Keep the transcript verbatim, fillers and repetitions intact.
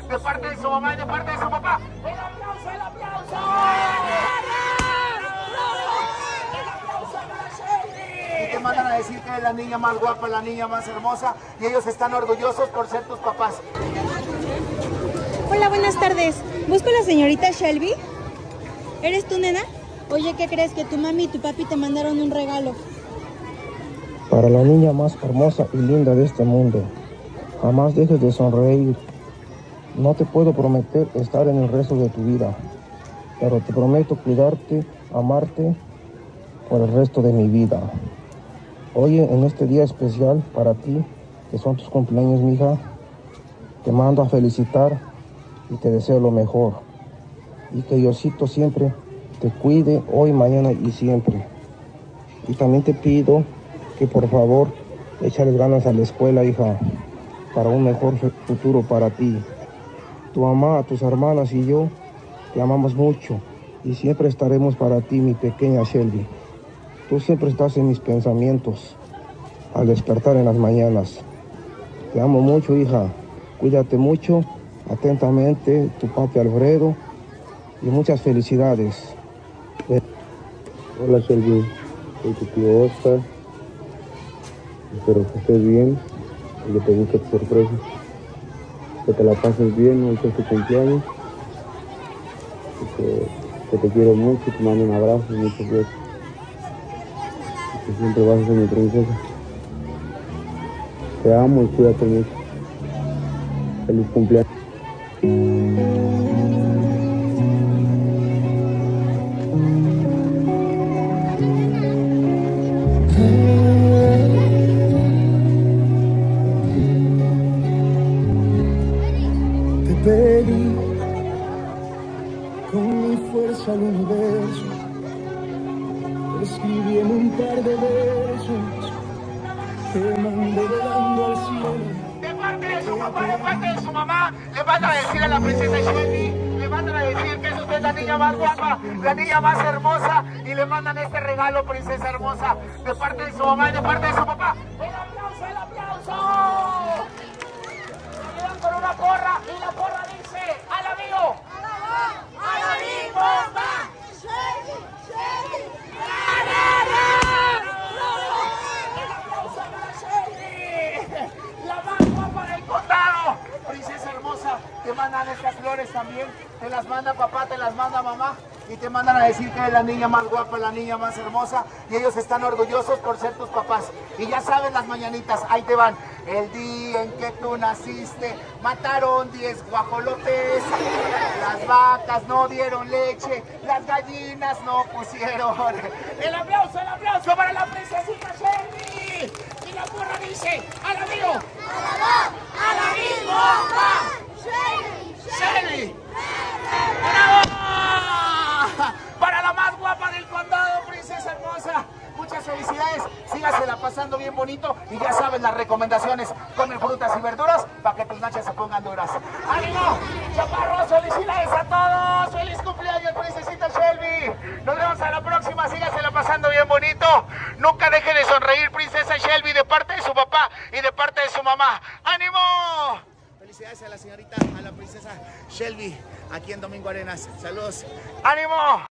de parte de su mamá y de parte de su papá. ¡El aplauso, el aplauso! Y te mandan a decir que eres la niña más guapa, la niña más hermosa, y ellos están orgullosos por ser tus papás. Hola, buenas tardes. ¿Busco a la señorita Shelby? ¿Eres tú, nena? Oye, ¿qué crees? Que tu mami y tu papi te mandaron un regalo. Para la niña más hermosa y linda de este mundo, jamás dejes de sonreír. No te puedo prometer estar en el resto de tu vida, pero te prometo cuidarte, amarte por el resto de mi vida. Hoy, en este día especial para ti, que son tus cumpleaños, mija, te mando a felicitar y te deseo lo mejor. Y que Diosito siempre te cuide hoy, mañana y siempre. Y también te pido que por favor échales ganas a la escuela, hija, para un mejor futuro para ti. Tu mamá, tus hermanas y yo te amamos mucho y siempre estaremos para ti, mi pequeña Shelby. Tú siempre estás en mis pensamientos al despertar en las mañanas. Te amo mucho, hija. Cuídate mucho. Atentamente, tu papi Alfredo. Y muchas felicidades. Hola Shelby, soy tu tío Oscar. Espero que estés bien y que te guste tu sorpresa. Que te la pases bien, hoy es tu cumpleaños. Y que, que te quiero mucho, te mando un abrazo y muchos besos. Y que siempre vas a ser mi princesa. Te amo y cuídate mucho. Feliz cumpleaños. Pedí con mi fuerza al universo, escribí en un par de versos, te mandé volando al cielo. De parte de su papá, de parte de su mamá, le van a decir a la princesa Shelby, le van a decir que es usted la niña más guapa, la niña más hermosa, y le mandan este regalo, princesa hermosa, de parte de su mamá y de parte de su papá. ¡El aplauso, el aplauso! Con una porra y la porra dice al amigo, al amigo, bomba, Shelby, Shelby, el aplauso para Shelby, la más guapa del condado. Princesa hermosa, te mandan estas flores también, te las manda papá, te las manda mamá. Y te mandan a decir que eres la niña más guapa, la niña más hermosa, y ellos están orgullosos por ser tus papás. Y ya saben las mañanitas, ahí te van. El día en que tú naciste, mataron diez guajolotes, las vacas no dieron leche, las gallinas no pusieron. El aplauso, el aplauso para la princesita Shelby. Y la porra dice, al amigo, al amigo, Shelby, Shelby. ¡Bravo! Para la más guapa del condado, princesa hermosa. Muchas felicidades, sígasela pasando bien bonito y ya sabes las recomendaciones, comen frutas y verduras para que tus nachas se pongan duras. ¡Ánimo! ¡Chaparros! ¡Felicidades a todos! ¡Feliz cumpleaños, princesita Shelby! Nos vemos a la próxima, sígasela pasando bien bonito. Nunca deje de sonreír, princesa Shelby, de parte de su papá y de parte de su mamá. ¡Ánimo! Felicidades a la señorita, a la princesa Shelby, aquí en Domingo Arenas. Saludos. ¡Ánimo!